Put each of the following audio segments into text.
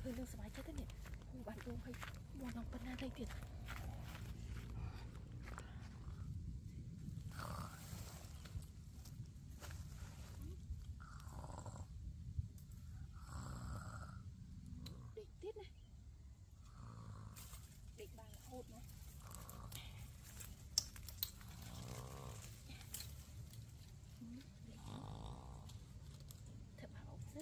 ឃើញនឹងសบายចិត្តទេនេះបានដងឲ្យមកដល់ប៉ុណ្ណាទៅទៀតដេកទៀតណាដេកបានរហូតណាធ្វើបានអត់ណា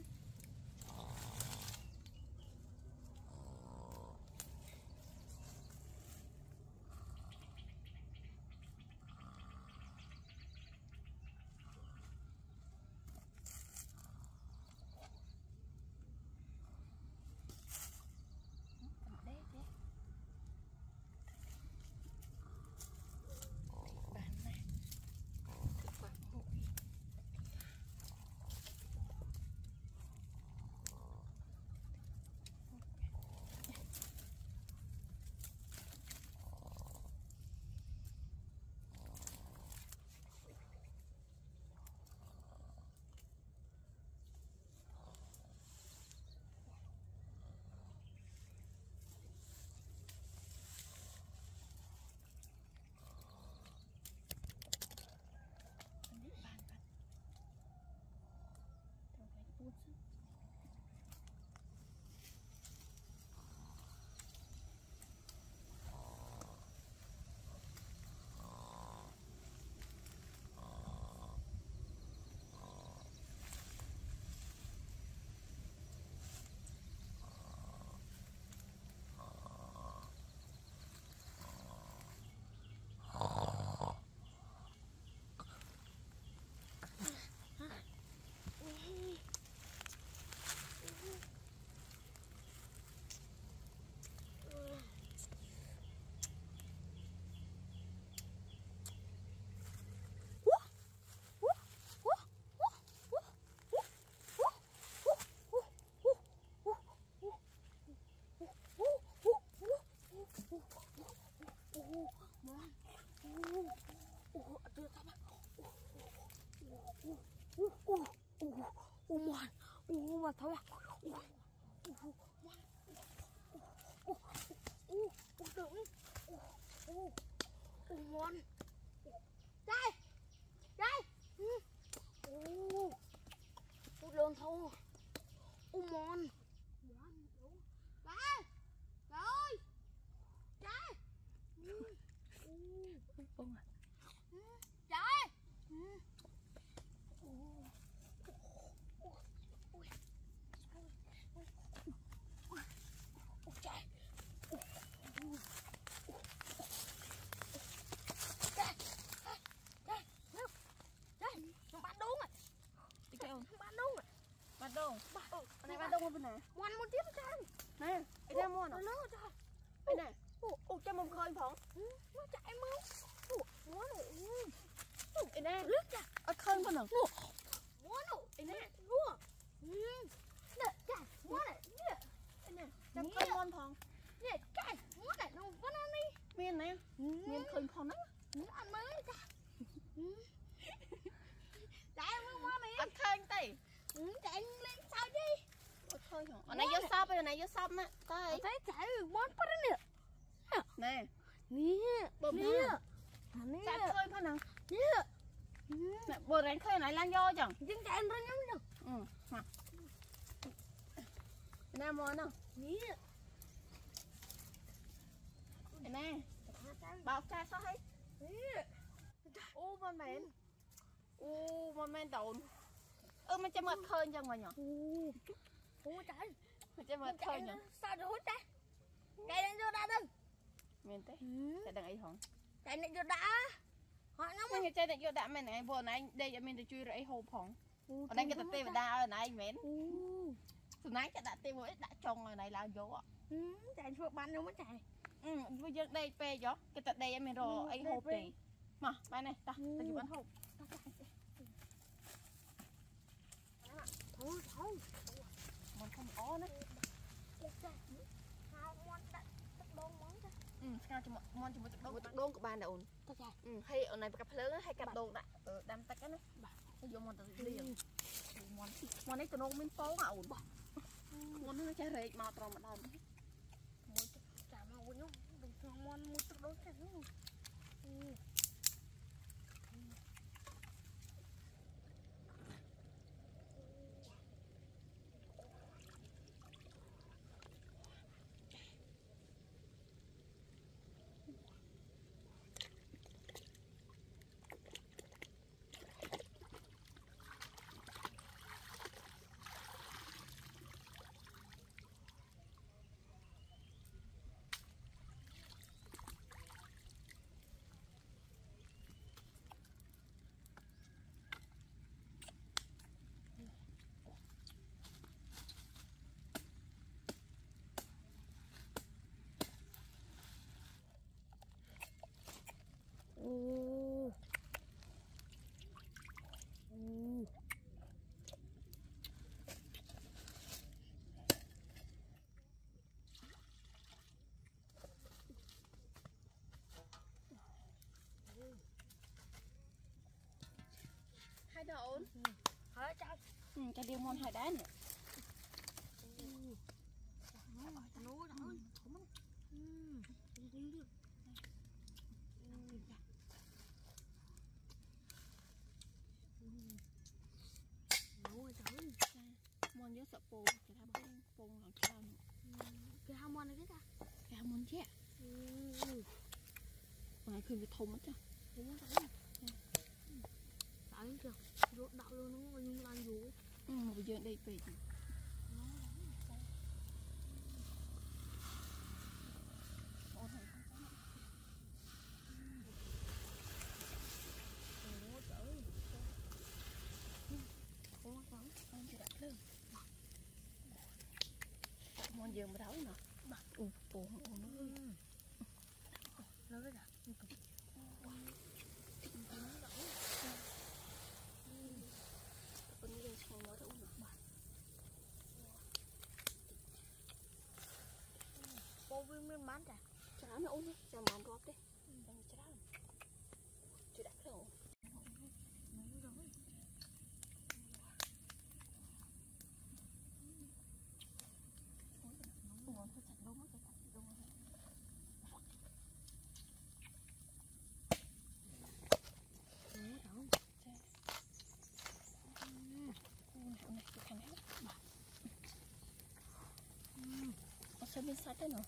mà thôi ngon đây đây lương thôi ngon ba ba ơi đây không à trời Bạn đông này bạn đông bên này ngoan một tiếp cho anh này anh em mua nó cho đây này cho một khơi phỏng nó chạy máu mua rồi anh em lướt ra ở khơi con nào mua rồi anh em mua nè chạy mua này anh em chăm khơi ngon phỏng nè chạy mua này nó vẫn ăn đi miên này miên khơi phỏng lắm ăn mới cha chạy mua mua này ăn khơi tay chạy lên sao đi khơi hả ở này vô shop bây giờ này vô shop á coi thấy chạy món bắt nè nè nè bơm nè chạy khơi con nào nè bữa đánh khơi này lan vô chẳng nhưng chạy nó nhắm được mặt nè mua nào nè nè bao cha sao hay con mến con mến tồnมันจะมาเคยจังวะเนี่ยโอ้ใจมันจะมาเคยเนี่ย sao được hútใจchạy lên vô đã đừng เมนเต้แต่ดังไอ้หง chạy lên vô đã họ nó มันจะใจแต่โยดะแม่ไหนบัวไหนเดี๋ยวมันจะช่วยไอ้โฮพองอันนั้นก็ตัดเตะไปได้อันไหนเมนสุดท้ายจะตัดเตะไว้ตัดจงอันไหนลาวโยอ่ะ chạy chuột bắn đâu mới chạy bây giờ đây pe gió cáiตัดเตะมันรอไอ้โฮตีมาไปไหนตาอยู่บ้านโฮ thôi มันkhông ó nữa sao cho mon cho một đôn của bạn đã ổn hay ở này cặp lớn hay cặp đồ đã đâm tắc cái này vô mon tự liền mon ấy tụi nó mình phố mà ổn Muốn nó trái rệt mà tròn mà đòn. Một chả mà quên không, đừng thường món một chút đốt chả nữa. Hai đồn. Hỏi chắc. Cái điều môn hai đá nè. Nó rồi. Môn nhớ sợ pô, cái thằng bông pô làm sao nè. Cái hamon này cái ta. Cái môn chết. Mà khi bị thông mất chứ. Không có thấy. Đấy kìa. Rốt đạo luôn nó nhưng lan vũ. Mà bây giờ đây về thì món dương mà đấu nè. Ủa nó cái gì? con dương xong mới đấu nè. Cô viên miên bán chả? Chả nó uống đi, cho món rót đi. Chả chưa đặt đâu. Sao bên sạch thế nào?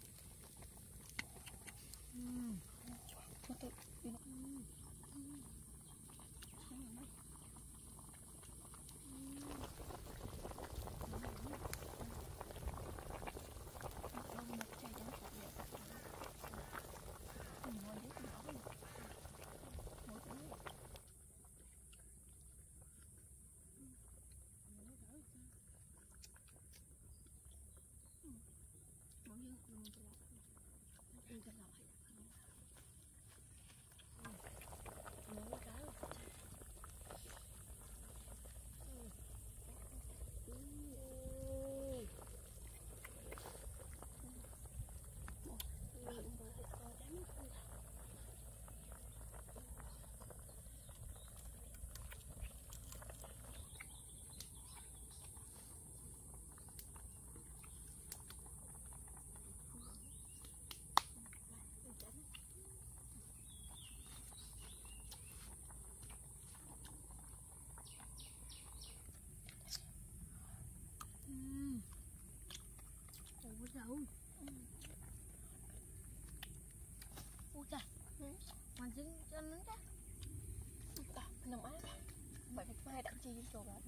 Ủa trời. Mà dính chân nó chắc. Nằm áp. Bởi vì mai đặng chi rồi mà.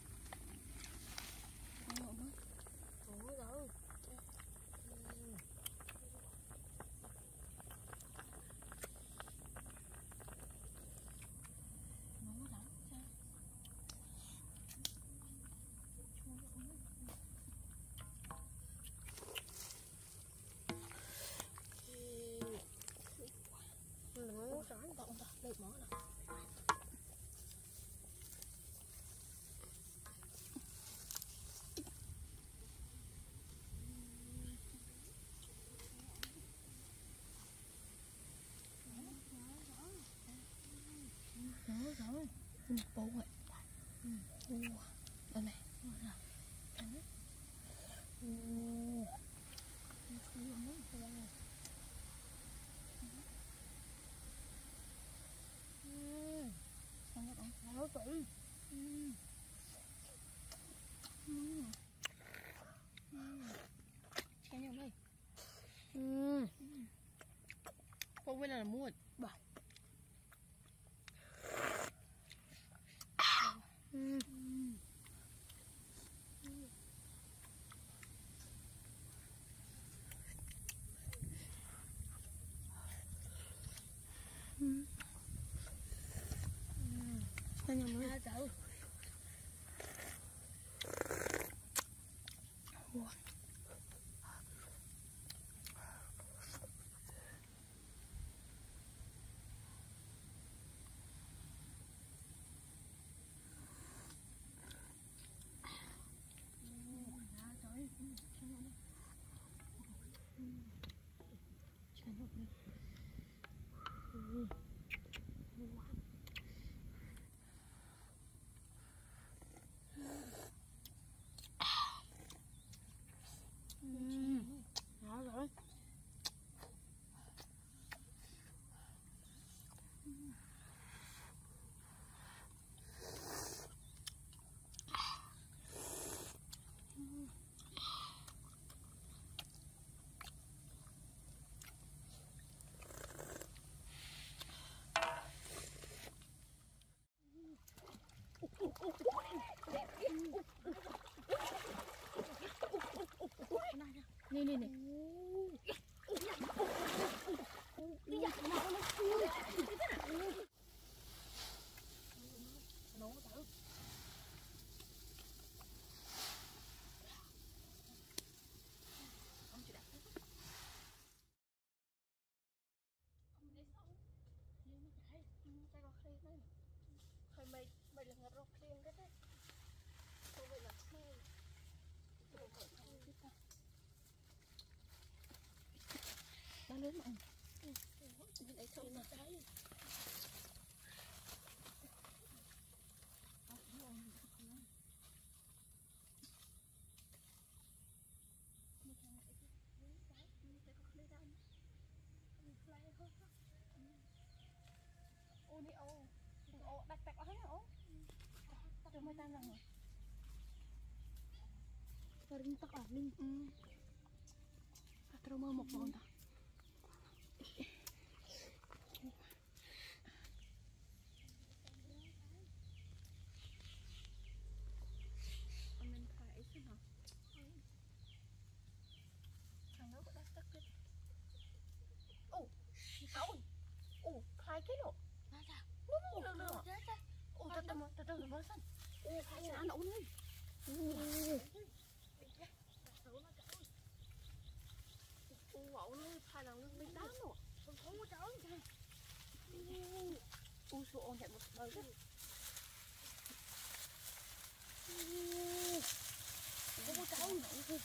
Ủa rồi. Được món nè. Rồi. Bố rồi. Đây này. Không biết là mua Bảo. Anh mới chậu. Đó rồi. Nè nè nè. Nó lớn mà. Mình lấy thử mà cái. Ô đi ô. Đừng ô đặt tạc hết ô. Đừng mấy tan rồi. Ring tak ah ning. Terus mau một bọn ta. Mình phải chứ hả? Thằng đó có đắt tắc đấy. Ồ, ồ, khai cái lộ. Nè cha. Được được. Ồ, từ từ mới xanh. Ồ, khai chả nổ đi. Ồ, nó khai là nước bên đá rồi. Con thú trời. Ui số ôn chạy một đời đó. Thú trời.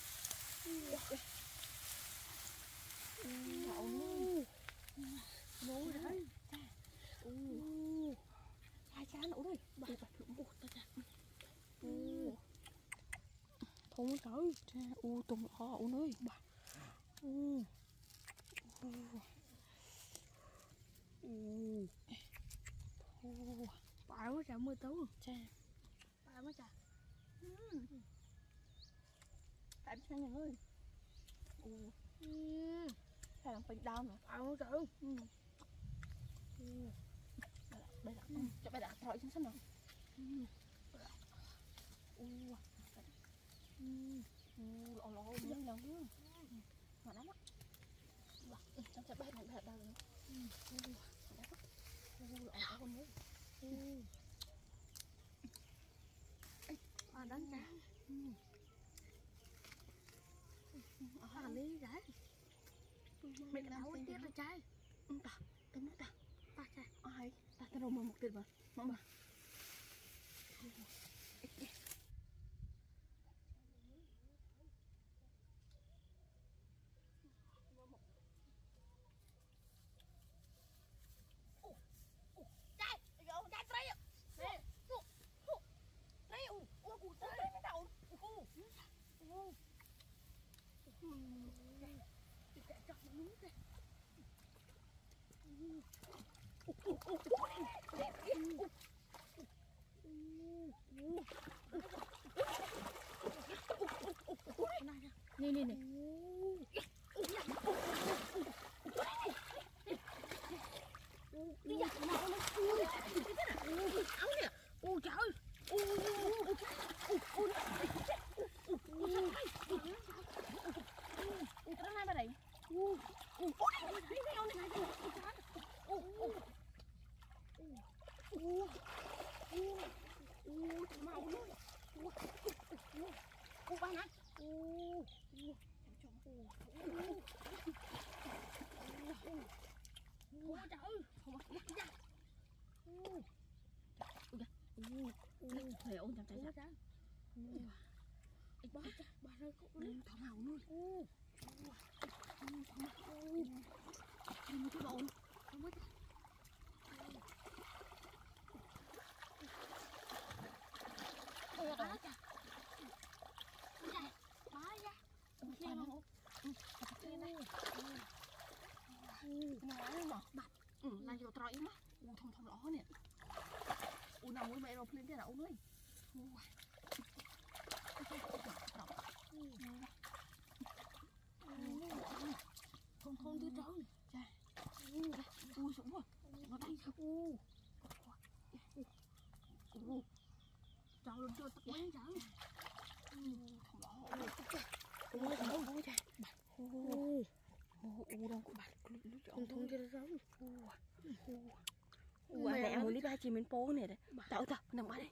Nấu đấy. Hai chán nấu đây. Bà bật lụm bột ta cha. Thùng trời. Tùng họ ôn ơi. Bà. Bà mới chả 10 tấu. Cha. Bà mới chả. Tại sao nhà ơi. Sao làm bình đau nữa. Bà mới chả. Đây là cho bà đặt thỏi xuống xem nào. Lò lò mới lần nữa. Mà lắm á. Trong sẽ bay này đâu nữa. Lò con nữa. Bà đánh chả. Bà lý giải. Mình đã hối tiếc rồi trai. Ta, tên nó ta. Ta trai. Ai, ta tên rồi một tiền mà. Mama. Nè nè nè. chậm chạy chạy ba ơi cũng đi thằng nào nuôi thằng nào một cái bồn là vô trọi mà thông thông ló nè nào muốn mẹ rồi lên thế nào ơi không không đi trâu ui sủng rồi nó đánh trâu lên chưa tắt máy trâu đâu có bạc không thông cho trâu mẹ muốn đi ba chị mình phố này đấy tao nằm ở đây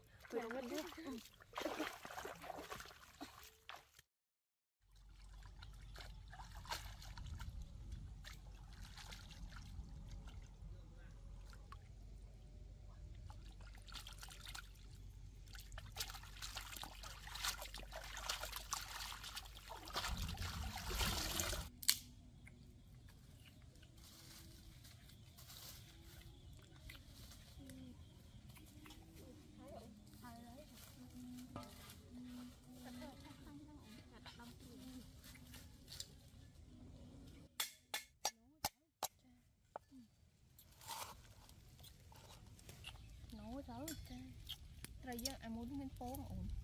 Rồi giờ em muốn lên phố mà ổn.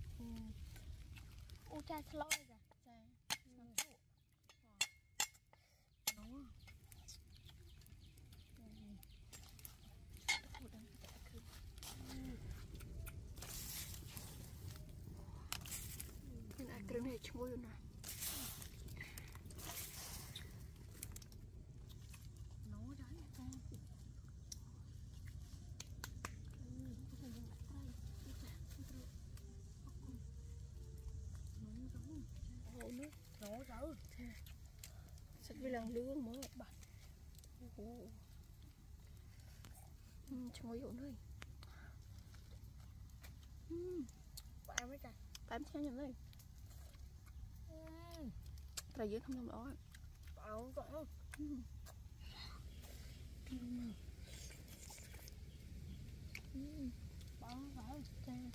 Ô cha slow rồi. Cái này chui nè. Nổ rồi. Sạch với lần lương mới bật. Chui vô nơi. Bạn mới trời. Tám theo nhầm đây. Trời dưới không làm đó. Bạn có. Bạn phải chơi.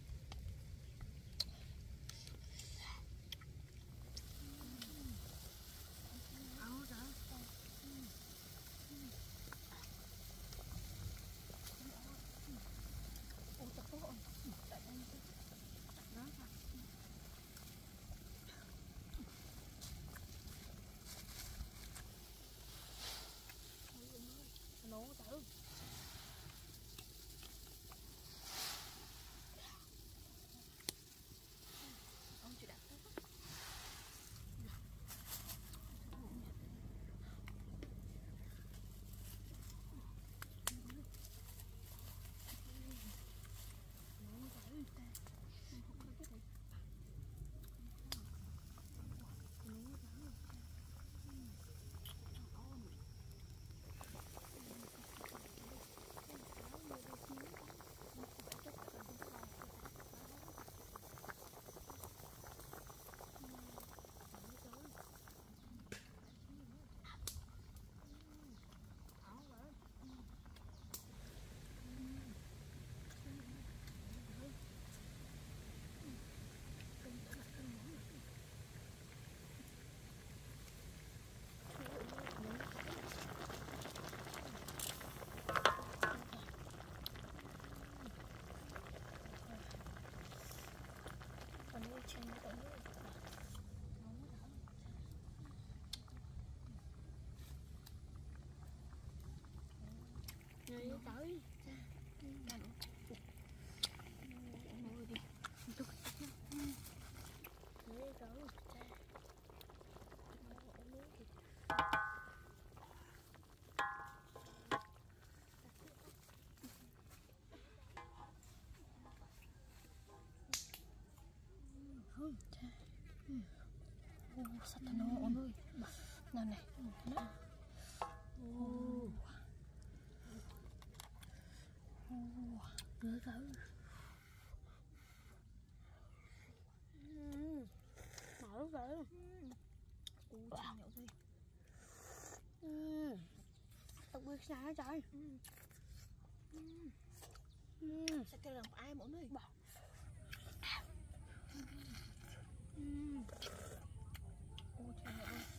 Nổ tử. Ông chỉ đặt đó. Người tới. Sạch nó ổn ơi. Nào này. Người tới. vậy. Chàng nhậu gì? Đặc biệt sao trời. Sao kêu làm ai mỗi nơi? Ôi chàng nhậu ơi.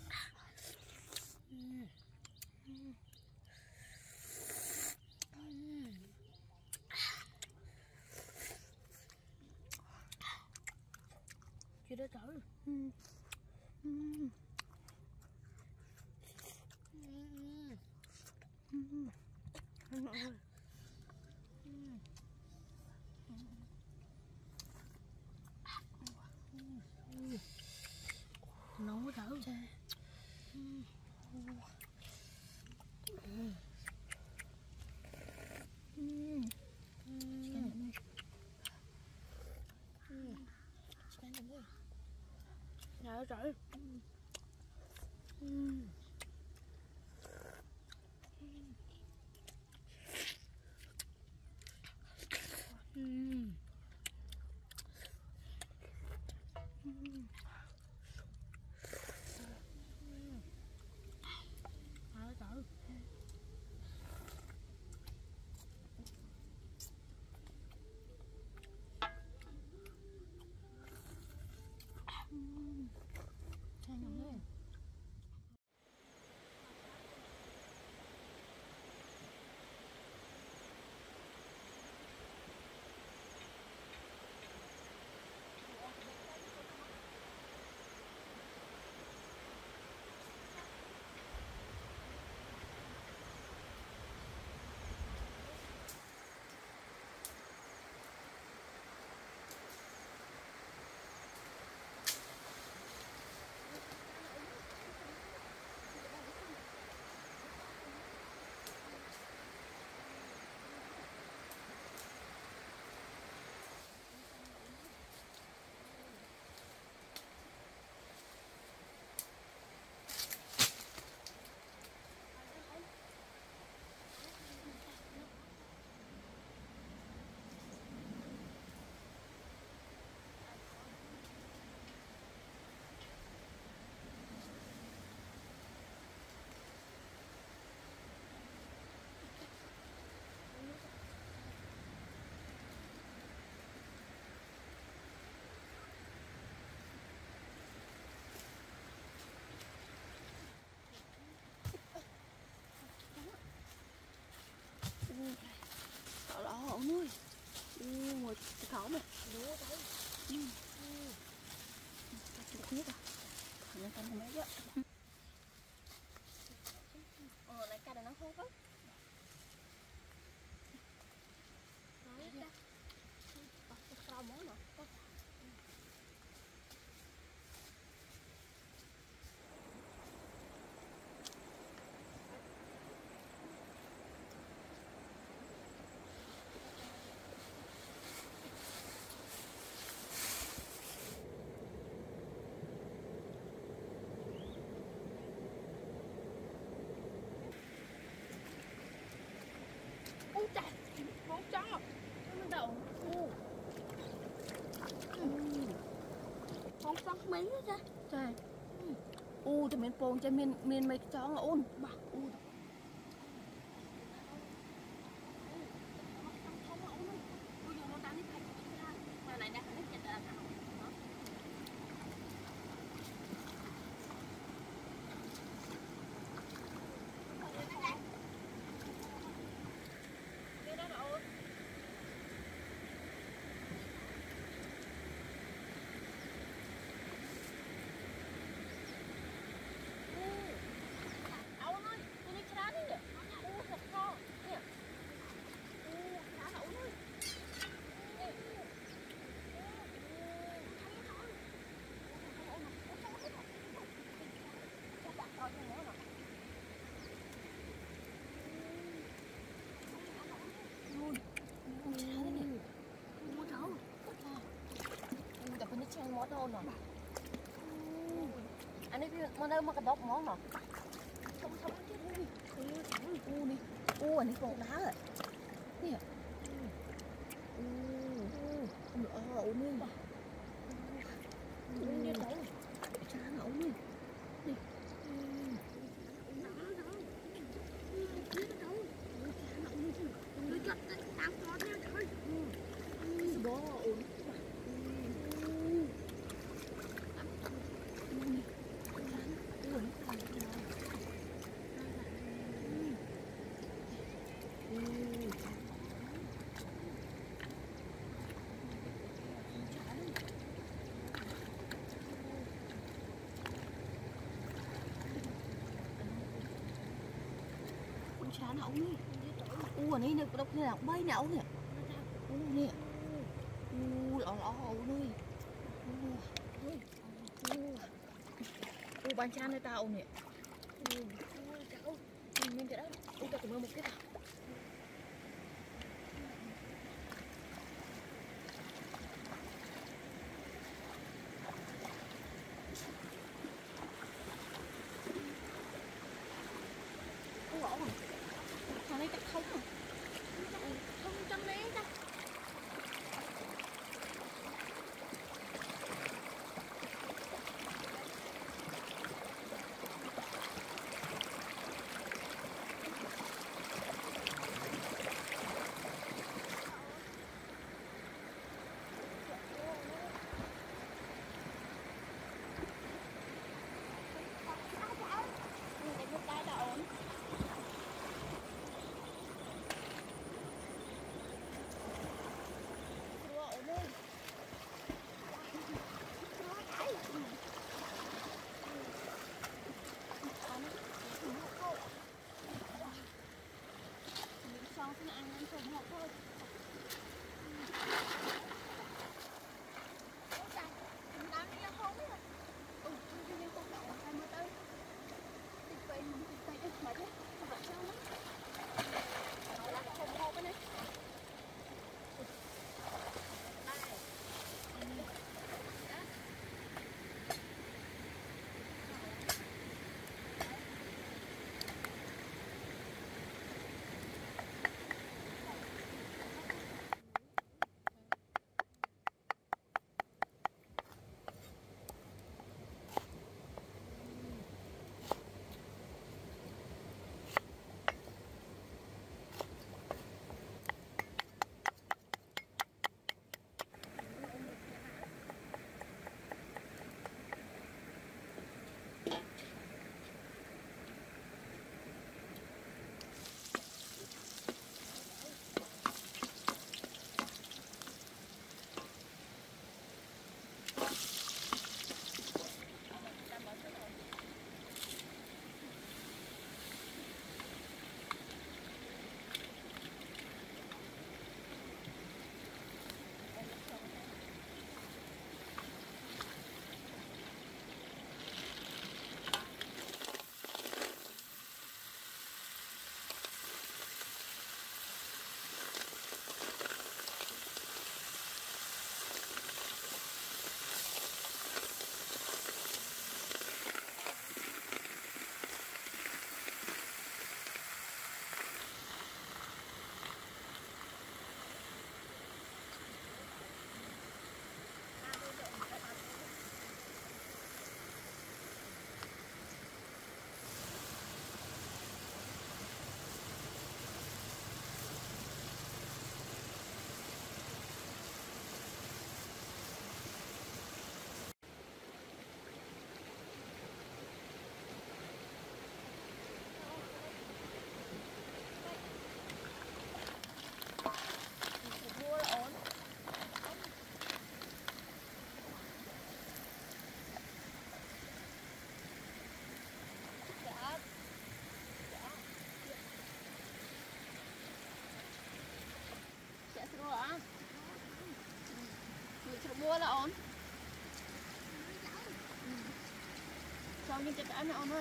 Chưa đã tới. Nấu mới thở cha. Trời ơi trời. Chàng nhậu ơi. Đó đó ông ơi. Ngồi cái khẩu mày. Đúng rồi đấy. Không biết à. Thằng con không biết á. Này ca nó không có. Nói ra. Sao món nè. Ôi trời, con chó. Nó đậu. Con sắc miếng đó cha. Trời. Thì mình pôn cho mình mấy cái chó ngã ôn. Bà. Món đâu nè. Anh ấy mà đâu mà cái bọc món nè. Không không chứ đi. Anh ấy còn đá rồi. Nè. Ôi đi đâu. nậu luôn. Đi. Bố ổn. Chá nậu nè. Ở đây nè, đọc thế nào bay nậu nè. Nè. Lọ ẩu nè. Ban chán này tao nè. Mình cái đó. Tao cũng một cái nào. Thằng này chắc không à? Không trong đấy ta. Mua là ổn. Cho những cái ăn ổn thôi.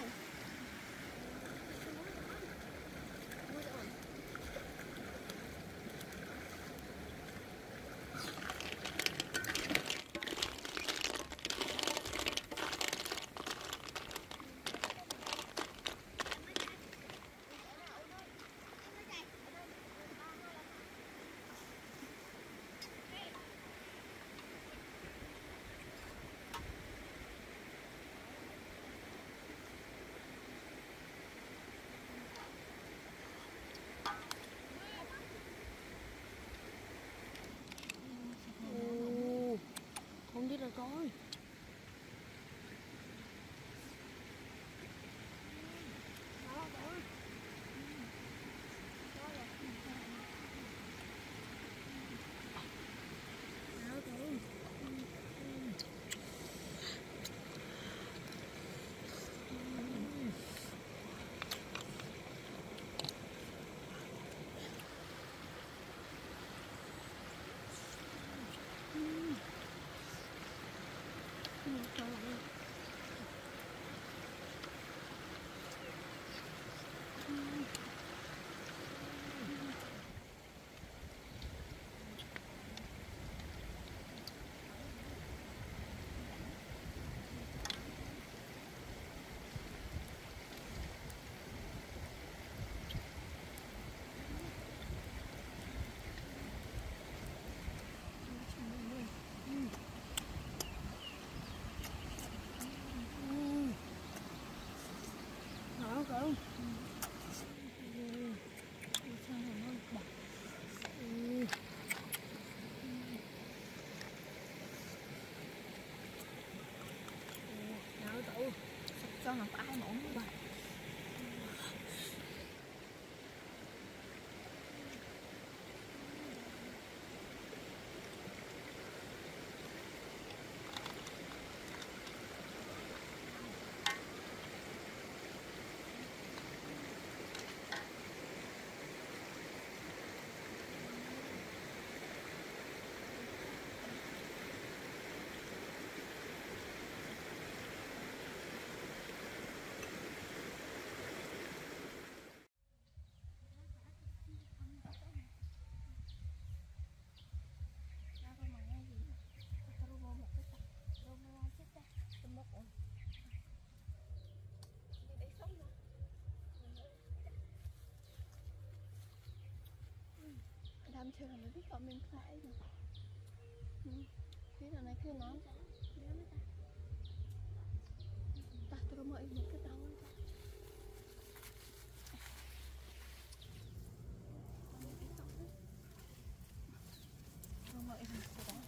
cho làm ai mà uống bà làm chơi là mới biết còn mình phải rồi biết là này khi nó ta tôi mới một cái đầu tôi mới một cái đầu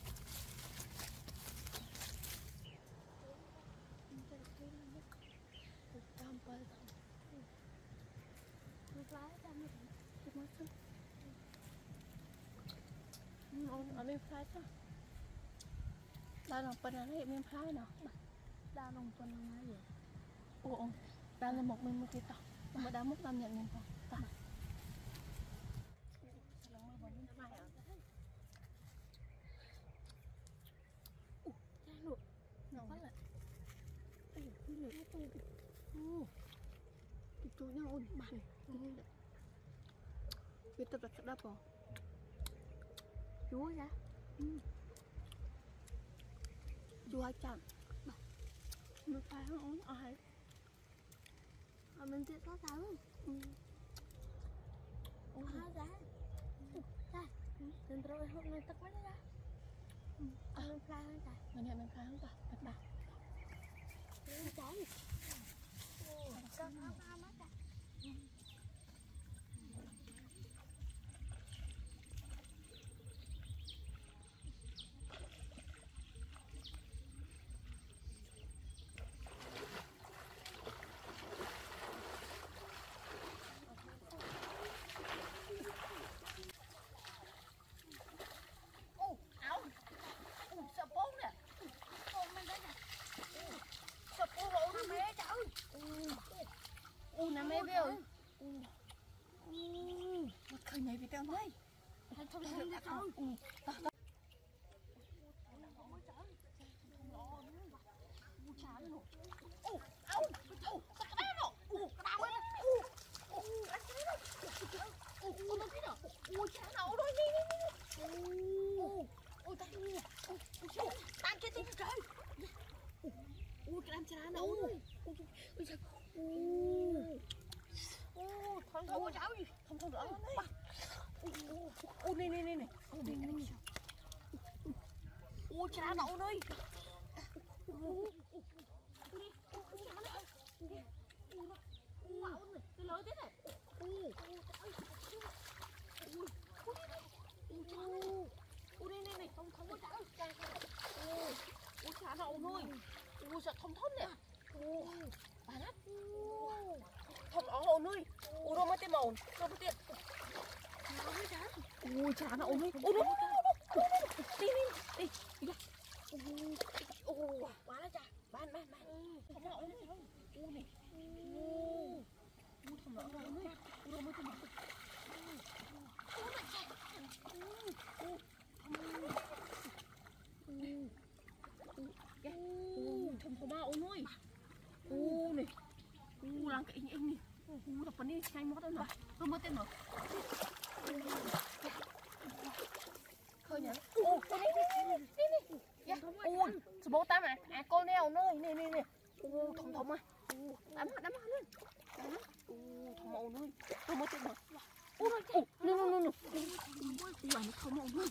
ở bên phải chứ đa lòng phần này bên phải nào đa lòng phần này gì ủa đa là một mình một cái tàu mà đa mất làm nhận mình không ta chỗ nhau ôn bàn biết tập đặt đáp vào chúa ra chúa chậm nó phải không ai ở bên kia có sao hóa ra đây đừng rồi hôm nay tắt máy ra mình phai không ta mình nhận mình phai không ta thật nào nó cháy sao nó mất ta nè mẹ biểu một khởi này bị tao đây không được không không có cháu gì không không được này này chả đậu đây lớn thế này này không không có cháu chả đậu thôi sợ thông thốt nè bà nát không ó ổn ơi đâu mới tên mồn đâu mới tên chả nó ổn ơi đi quá là chả ban không nó ổn này không nó ổn ơi đâu mới tên mồn không bao ổn ơi này làm cái anh này đập vào đi hai mót đó nè không mất tên mà khơi nhỉ số bố ta mà con neo nơi này thòng thòng à đắm lên thòng màu nơi không mất tên mà no không màu nơi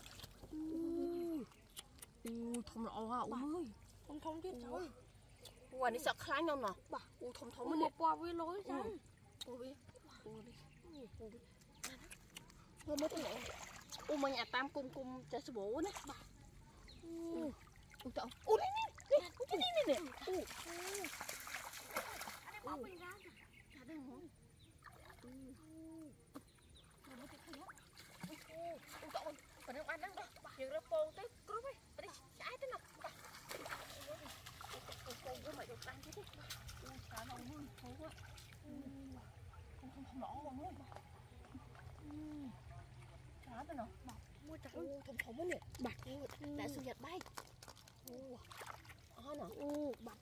thòng màu à ơi không chết rồi quả này sợ khai nhau nè thòng mới một qua với lối sao Ngồi mấy cái này. Mình à tam cung cho số bố nè. Tao. Nè. Bỏ mình ra. Và nó ăn đó, những cái phô tới cướp ấy, và đi trái tới nào. Phô của mày được ăn chứ. Chả đâu luôn, phô quá. Không bỏ luôn. Chả tới nào. Mua trắng. Thùng ấy nè. Bạc đã sinh nhật bay. Nè. Bạc.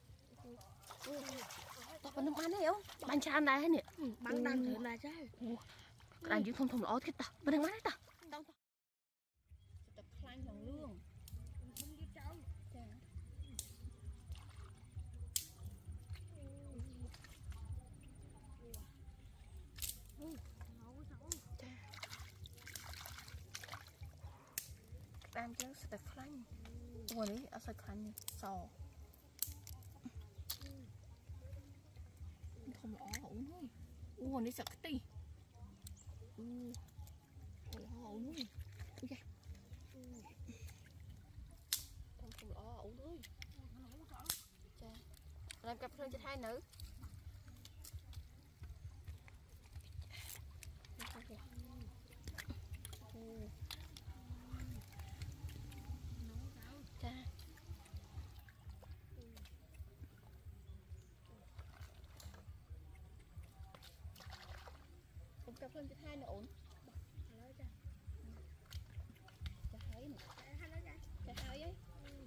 Tao còn ăn đấy không? Bánh chan này nè. Băng đang thử là chứ. Đang dùng thùng ló thiết ta. Bên đằng mắt ta. Tập khăn lòng lương. Không đi trâu. Đang chứ tập khăn. Ủa đấy, ở sợi khăn sò. Thùng ló uống thôi. Ủa đấy sợ cái tì. Uống thôi. Thùng ló uống thôi. Làm cặp lên cho hai nữ. Cặp lên cho hai nữa ổn. Cho hai nữa. Cho hai ấy.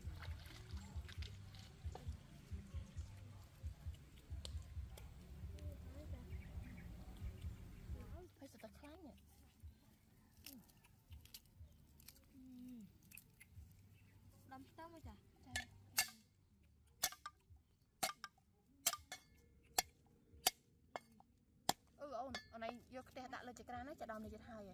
Phải sợ tao kháng nè. Đâm tao mới chả. Ổn, ở này vô cái đặt lên chạy ra nó chạy đòn này chạy hai vậy.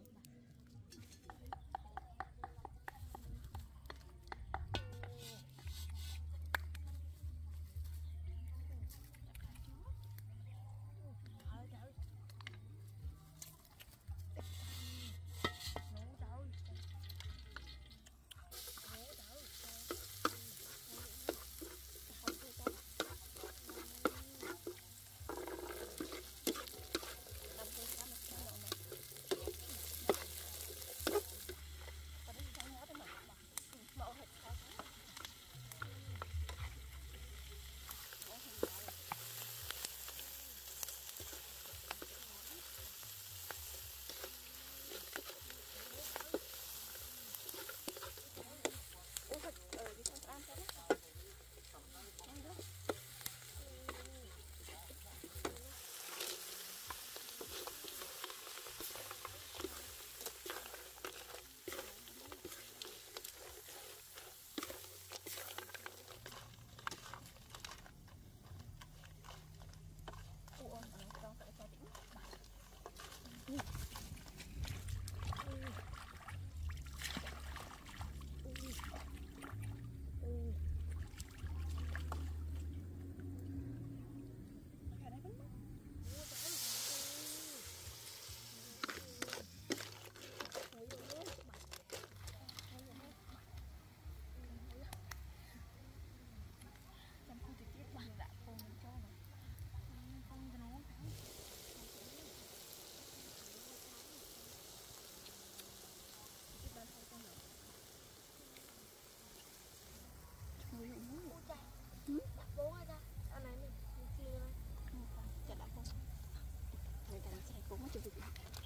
Bố ai ta? Anh này nè, kia đây. Chả đã không? Người ta sẽ cũng có chụp được.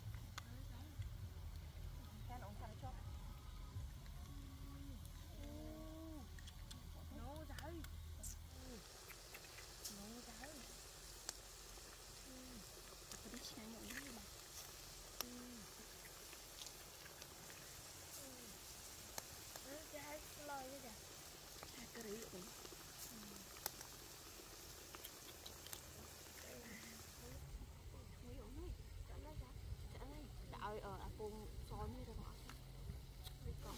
Cái nó thằng cho. Nó trời. Nó trời. Cái đó sẽ nhận được bà. Cái lời vậy kìa. Cái đấy cũng. Đợi ở cùng xóa như thế nào đi còn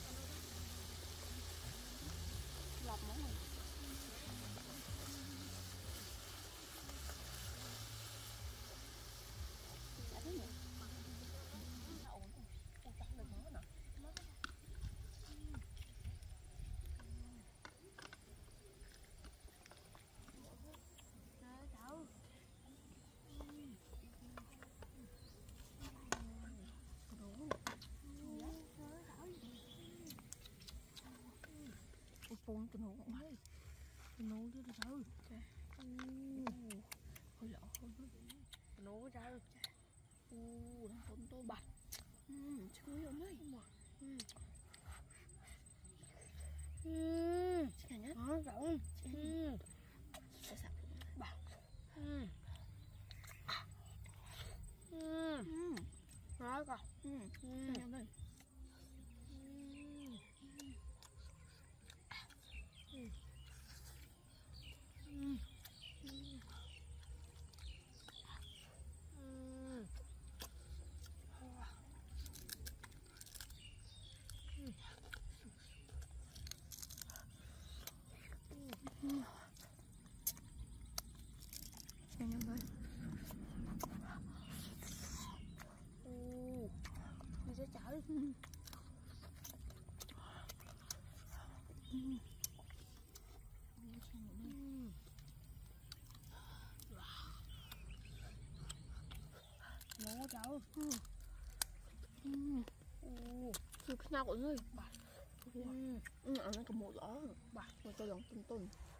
lọc món này thôn từ nấu cũng hay nấu chứ đâu hơi lọ hơi nấu ra đang thôn tôi bạch chui ở đây chị nhá rộng sẽ sạch bảo nói cả nhau đây nhau đây đi ra chợ nó cháuคือขนาดเลยบาดอันนั้นก็หมดแล้วบาดมันจะลองต้น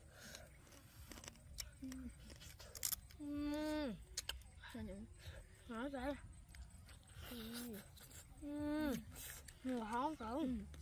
นั่นเองหาใจหอมจัง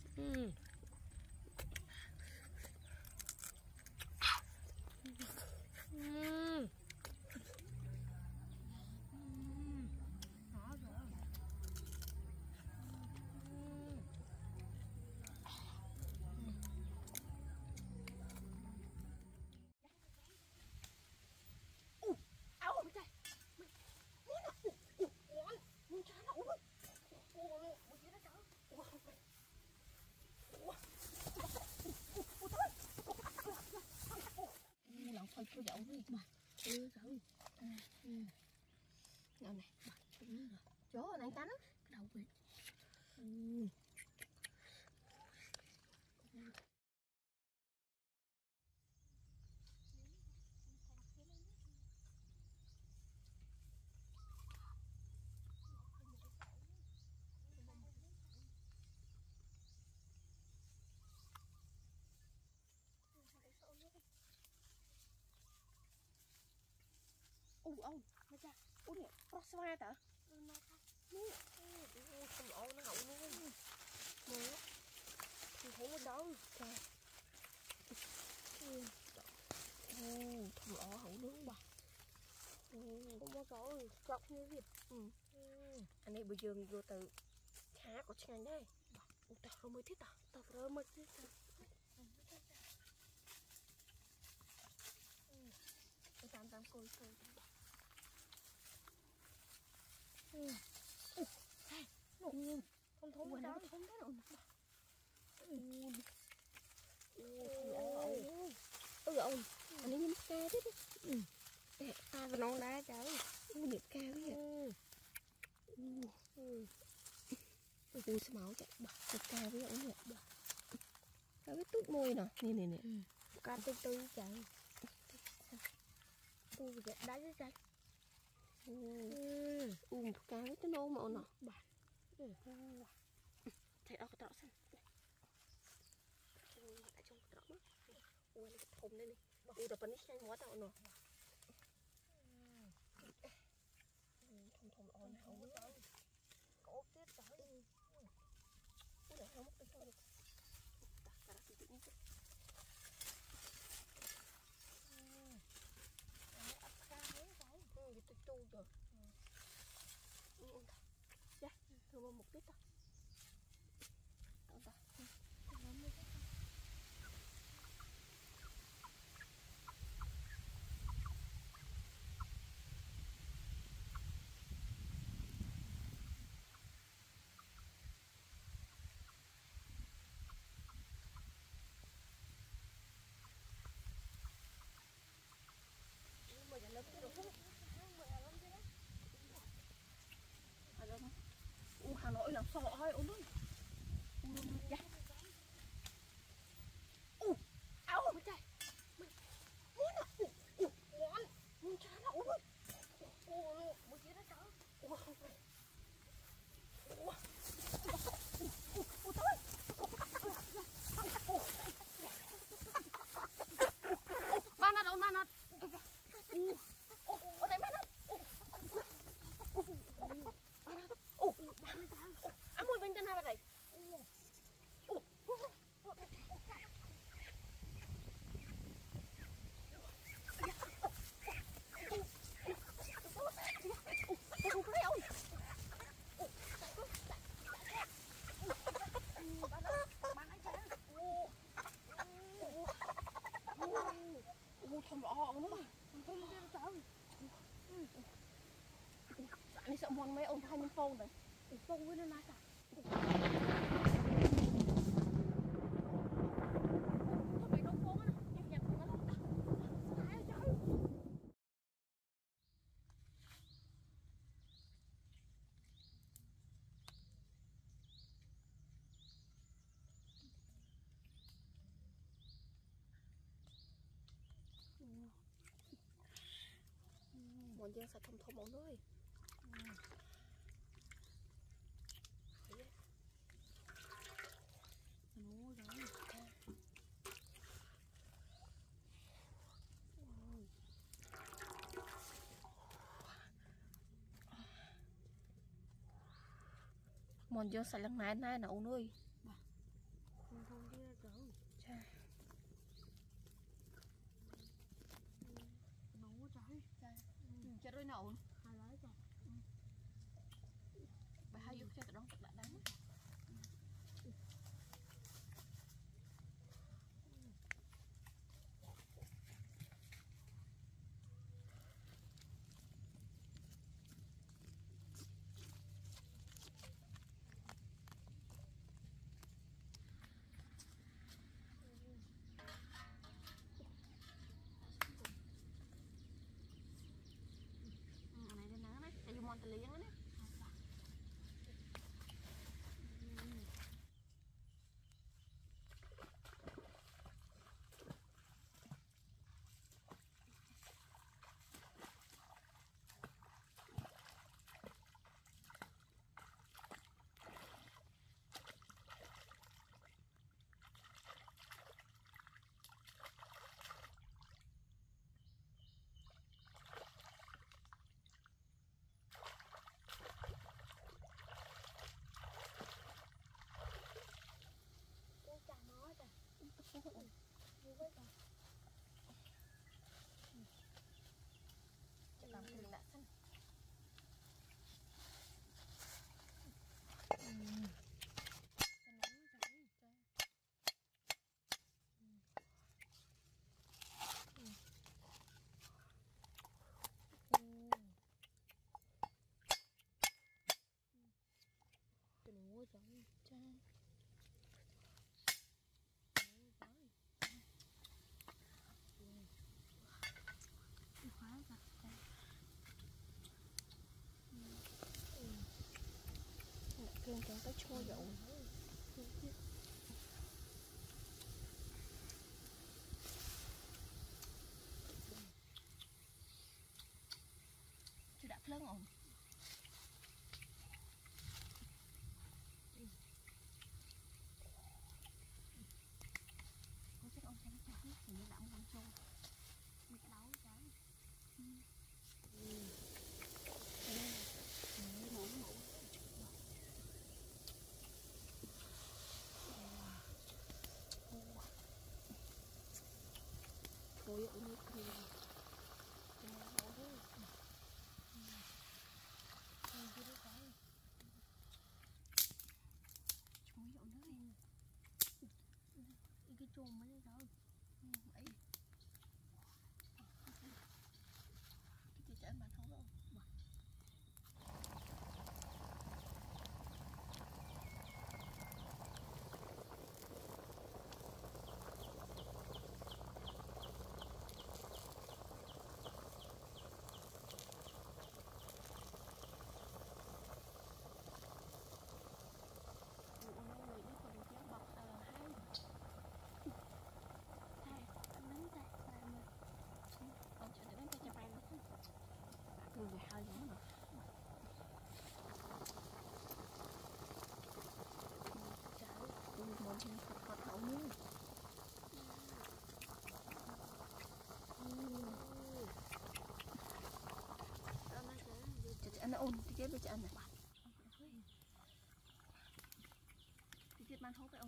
thôi cứ dậu đi mà dậu nào này chó này cắn cái đầu bị ông nó ra nè prosva ta nè không ổn nó hậu luôn mưa thì thấy nó đâu trời thằng ỏ hậu nướng bà không có rồi chọc như vậy anh ấy bây giờ vô từ khá có chăng đây tao rồi mới thích tao rồi mới thích tao coi không thốn đâu không thấy đâu ông anh ấy nhắm ca đấy ta và non đá cháu nhịp ca đấy vui sao máu chạy bật ca với ông nhẹ cái tút môi nè nè ca tư chạy dẹp đá với chạy cá với cái nô màu nọ bạn thấy ở cái tọa xanh ở trong cái tọa ui cái thùng đây này đập bánh xanh quá tao nọ thùng ồn hậu nó có tiết tới ui để không mất cái được cả cái tự nhiên cái chu rồi dạ thưa một tí thôi Hà Nội làm sao hú thầm lọ nữa anh sợ mòn mấy ông hai mươi phông này phông với nó nát à mòn dương sạch thầm thầm ông ơi mòn dương sạch lần này nè ông ơi chết rồi nậu bà hai giúp cho tụi đông thật là đắng này đây nắng đấy tại dùng mòn tờ liếng đấy làm cái lạ xanh kêu cho cái chua dậu chứ đã lớn không có chắc ông sáng chắc thì như đã muốn chua mình cái đấu trái ôi ôi nước kia chuối dậu nước cái chùm mới đó ấy cái chị trẻ mà thấu đâu người hơi nữa mà trời một Phật hậu nữa anh ôn cái kế bên cho anh này cái kết ban hốt với ông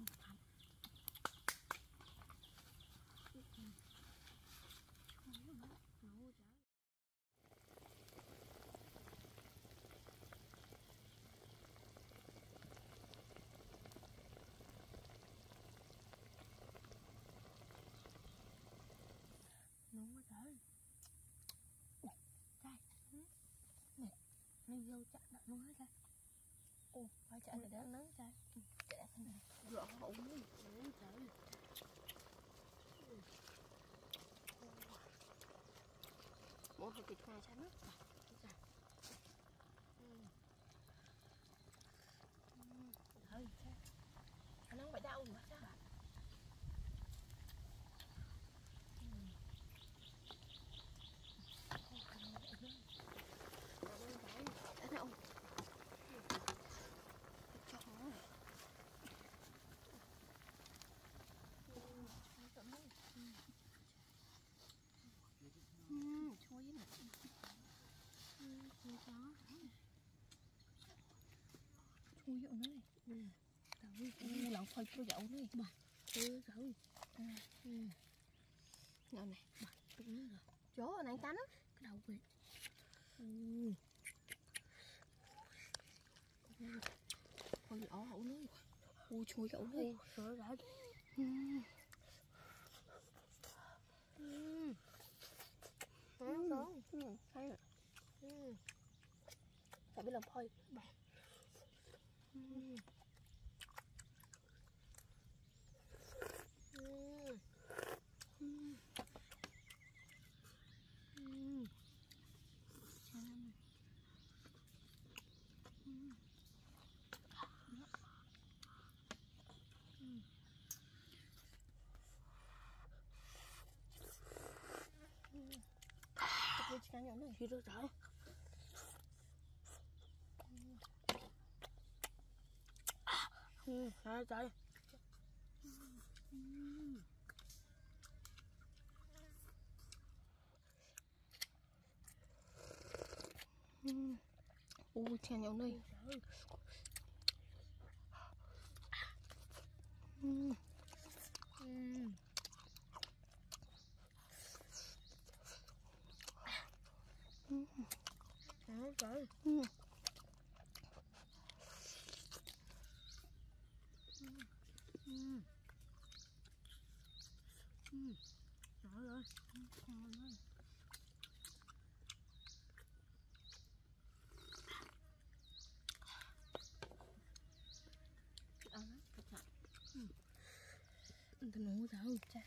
nóng quá lâu chặt nặng nó ra. Ồ, phải chặt để nó ra. Chặt thế này. Rõ ổn đi. Trời. Một hai thịt hai chán á. Trời, nó không phải đau mà sao? Chua với nè. Chua chó. Chua dậu nữa này. Trời, lẩu phơi chua dậu nữa mà. Trời. Ngon này. Chó này cắn á. Cái đầu bị. Ôi lỗ hậu nữa. Ôi chua dậu nữa. Trời ơi. Hay rồi. Phải biết làm phơi. Cái nhỏ này thì được rồi. Hai trời. Ui chèn nhỏ này. Trời ơi. Trời ơi, ngon ơi. Ăn á, thật chặt. Ăn thằng ngu sao? Cha.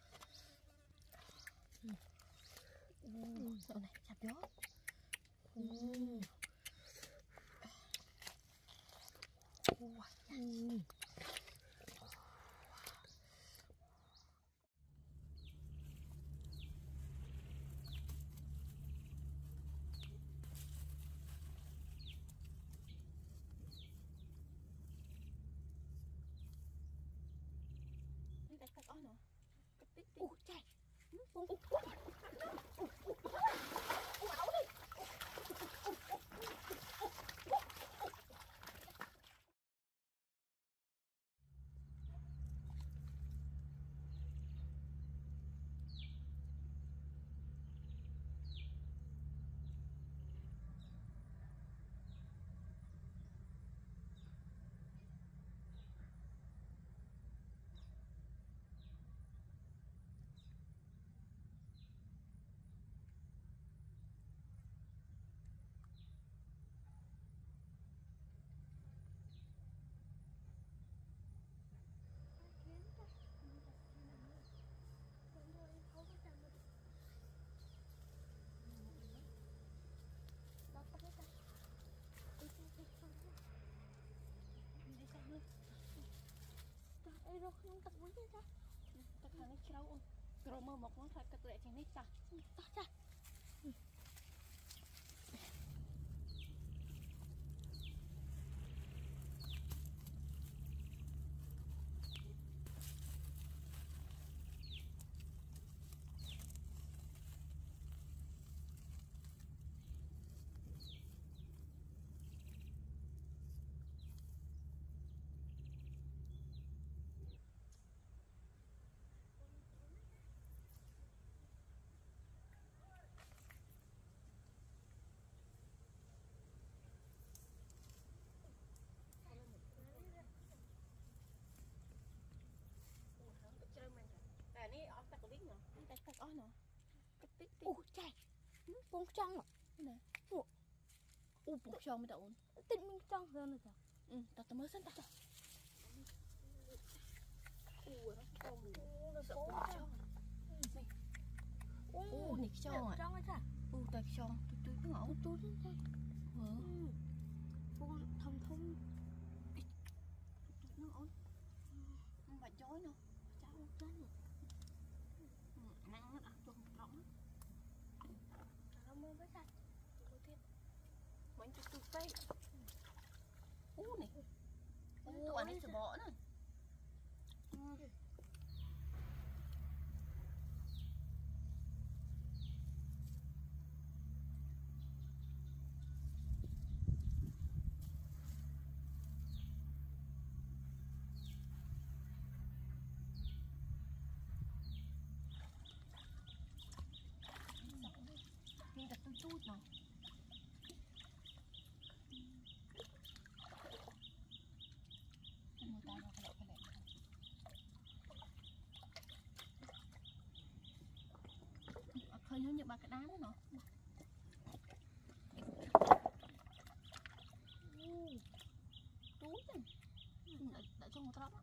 Dạo này chặt gió. Tắt ó nữa. Ủa trời. Ê rồi không tật quá chứ sao? Tật thằng ấy trâu. Rồi mơ một món thoại cực lệ chẳng nít sao? Tật ra. Ini otak ko din no. Tag ono. Ủa trời. Bông trăng à. Nè. Ủa. buộc cho mới tao Tịnh mình trong hơn rồi sao? tao mới sẵn tao Nó sợ nịch cho à trong ấy sao? tại cho tôi cứ ngủ Tôi thôi. Thông thông nó ổn không phải chối nữa cháu chết rồi. năng nó ăn cho một rỗng Nó mơ với sạch. bánh cho tôi phê này tụi anh ấy sẽ bỏ nữa nhưng thật tôi chút nào người ta nó phải lẹ khơi nhớ như ba cái đá đó nó túi đã cho một tóc á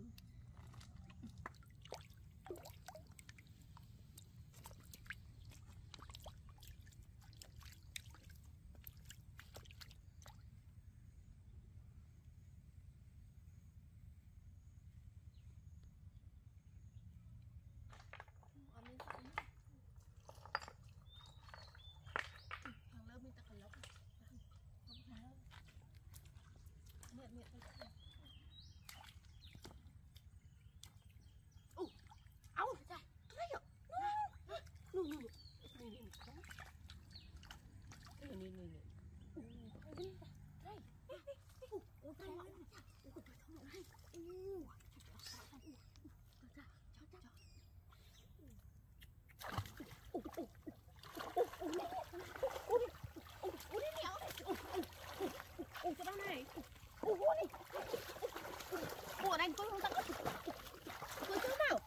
của anh tôi không tặng tôi chứ nào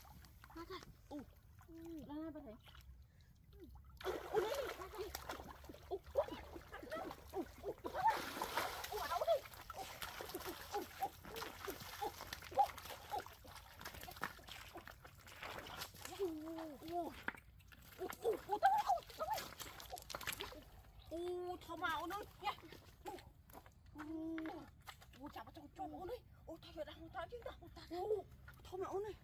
ra bên này thò mạo nữa nha chả bắt cho mạo nữa thay rồi đang tao chứ nào thò mạo này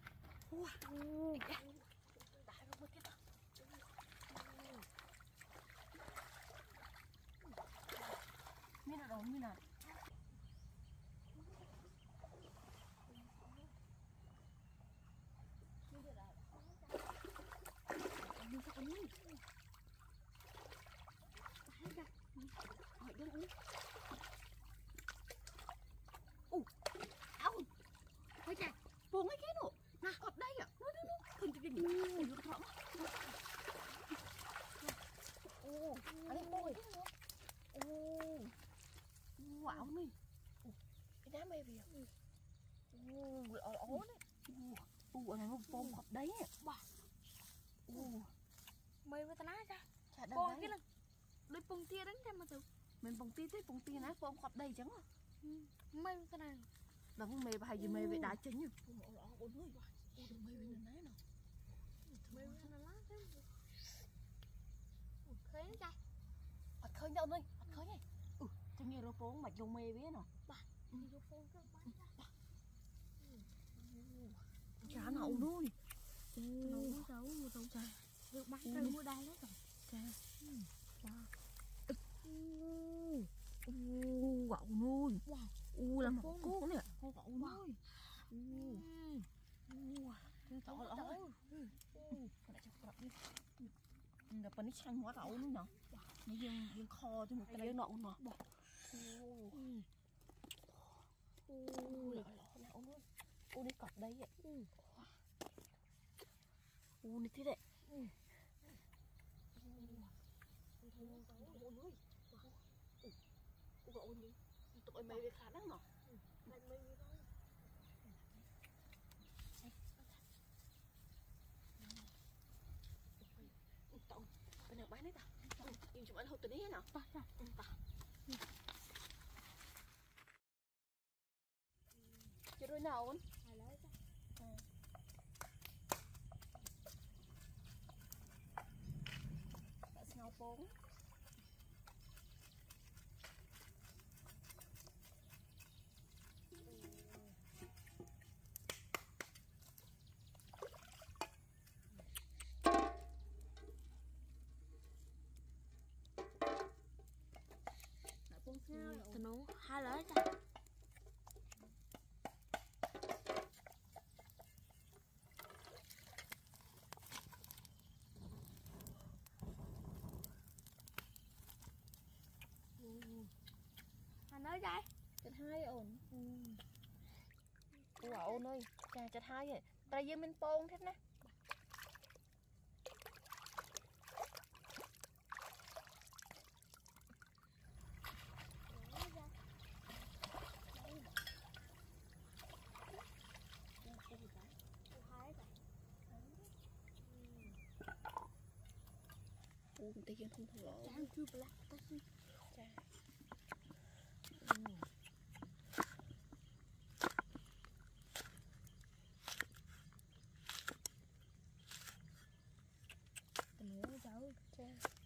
như nào như nào thôi chà buông cái nổ nè cọp đây à nó không chịu đỉnh nó thọm anh ơi wow này cái đá mây về ố đấy anh này nó bông cọp đấy mày với tao nói sao? chả Bông cái là đôi bông tia đánh ra mà từ mình bông tia nói bông cọp đây chẳng à mày với tao này đừng mày hay gì mày về đá chính nhỉ mày về nè nấy nào mày với tao nói thế khơi nó trai khơi đâu đây khơi này cho nghe rồi phố mạch dòng mê biết nào chả nào nuôi nấu xấu một tàu trời được bán cây mua đai hết rồi gạo nuôi là một cốt nè gạo nuôi tao lại là phần xanh hóa gạo nữa nè dương kho cho một cái nọ nè đi cọp đây vậy này thế đấy tụi mày về khá lắm mà bên nào bán đấy ta im chụp ảnh hộp từ đấy nào ta Chưa đôi nào không? Ngao bốn tao nấu hai lỡ cha anh nói đây chặt hai ổn ủa ôn ơi chà chặt hai vậy tay dương bên pôn thế nè tay dương không thở chẳng chưa bla ta xin nấu cháu cha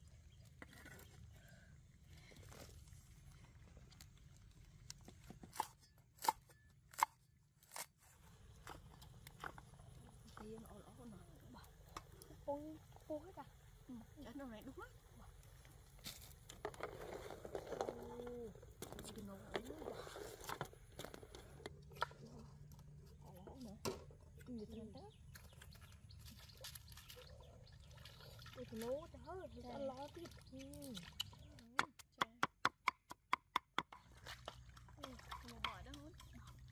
tiền ổ lỗ nè ôi khô hết à ở đâu này đúng á đừng ngầu ổ nữa gì tiền đó tao nấu cho tao lo tiếp bỏ đó hết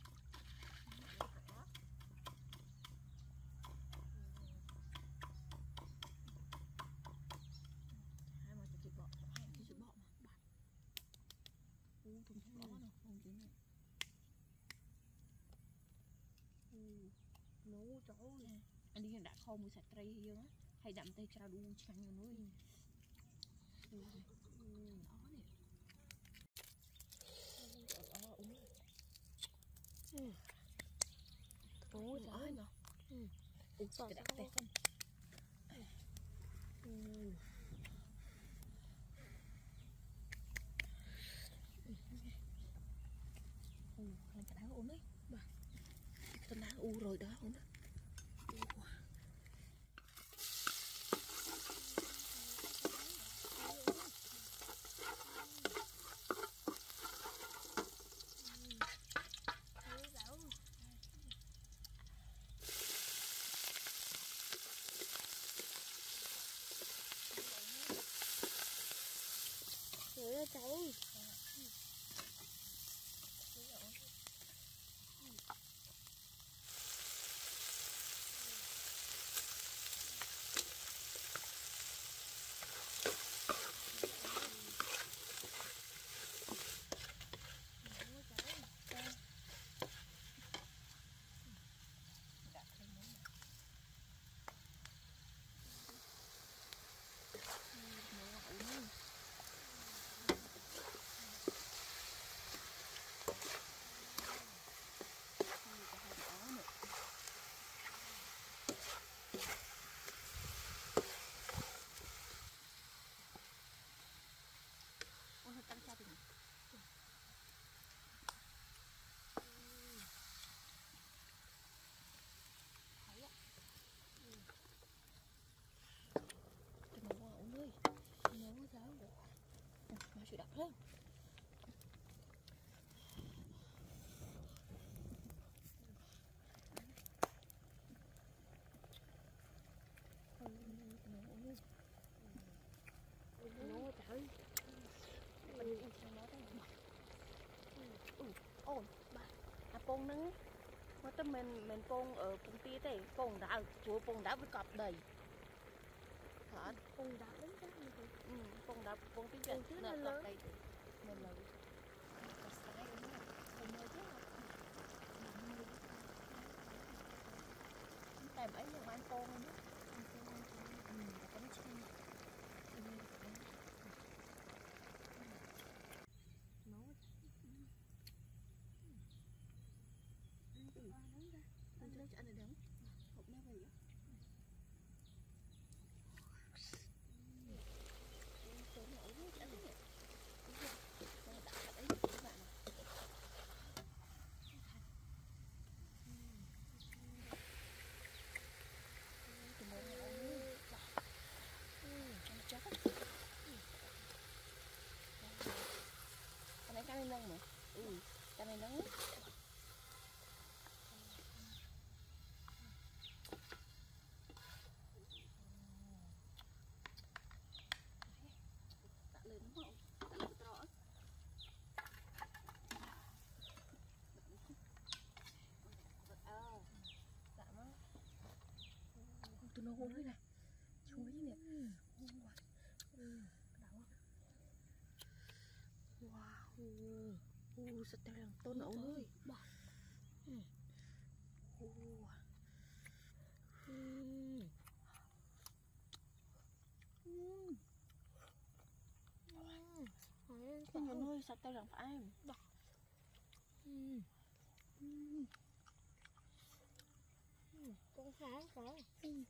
hai mà chị bỏ hai chị bỏ mà bạn thùng thùng bỏ đâu không chứ này nấu chỗ anh đi đã kho mùi sạch tây hay á hay đậm tây trà đu chanh vào núi ôi trời nó sao cái tây không lên cái đá uống đấy cái đá u rồi đó uống đó trời ơi cháu sự đặc hơn nấu trời ổn à pông nâng mà tâm mình pông ở pông tia thế pông đã chúa pông đã với cọp đầy hả con đã đến chắc như thế pông đã pông tia chuyện chứ nợ lớn cọp đầy nên là tèm ấy nhưng mà ăn pông nữa tụi nó uống thôi nè. Chúng với nè. Wow. Rất là tôn ấu ơi. Cái nhỏ nuôi sạch tao rằng phải em. Con sáng rồi.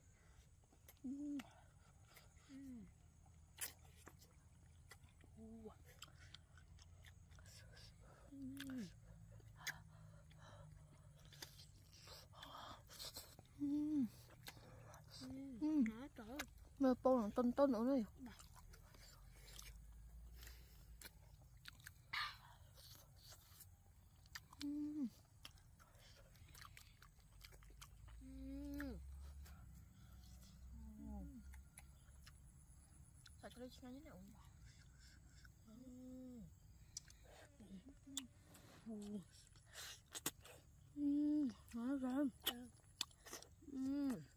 Mơ bông là tôn tôn nữa rồi. Sao cho nó như nào? Nó rơm.